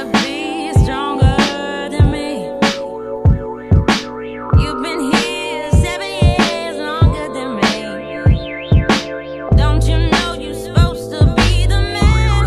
should be stronger than me. You've been here 7 years longer than me. Don't you know you're supposed to be the man?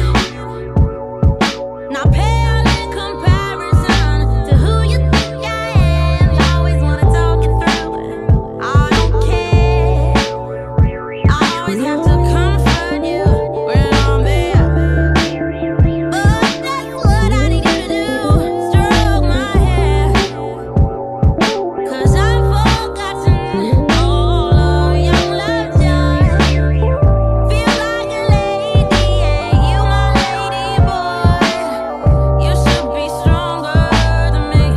Not pale in comparison to who you think I am. You always wanna talk it through it. I don't care. I always have to comfort you when I'm there. But that's what I need you to do. Stroke my hair. 'Cause I've forgotten all of your love joy. Feel like a lady, yeah, you my lady boy. You should be stronger than me.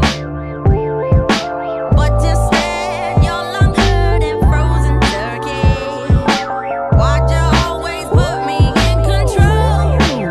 But instead, you're longer than frozen turkey. Why'd you always put me in control?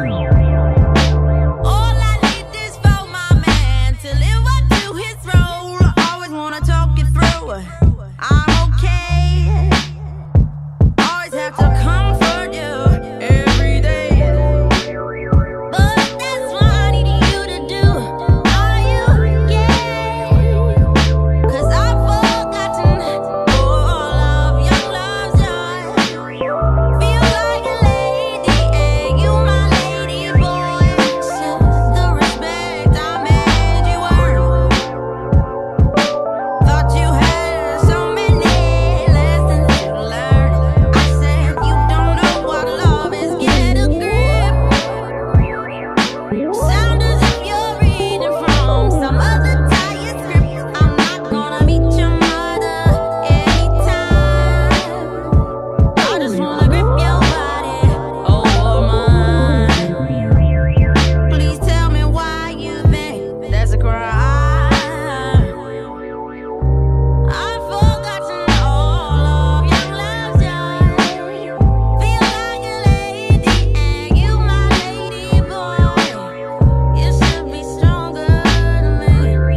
All I need is for my man to live up to his role. Always wanna talk it through. I'm okay. Always have to comfort you every day. But that's what I need you to do. Are you gay? 'Cause I've forgotten all of your love joy. Feel like a lady, yeah, you my lady boy. The respect I made you earn. Thought you had so many lessons to learn. I said you don't know what love is. Get a grip. Sound as if you're reading from some other tired script. I'm not gonna meet your mother anytime. I just wanna grip your body over mine. Please tell me why you think that's a crime. I've forgotten all of your love joy. Feel like a lady, and you my lady boy. You should be stronger than me.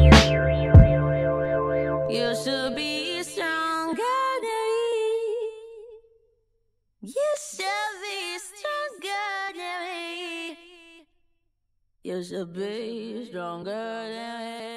You should be stronger than me. You should be stronger than me. You should be stronger than me.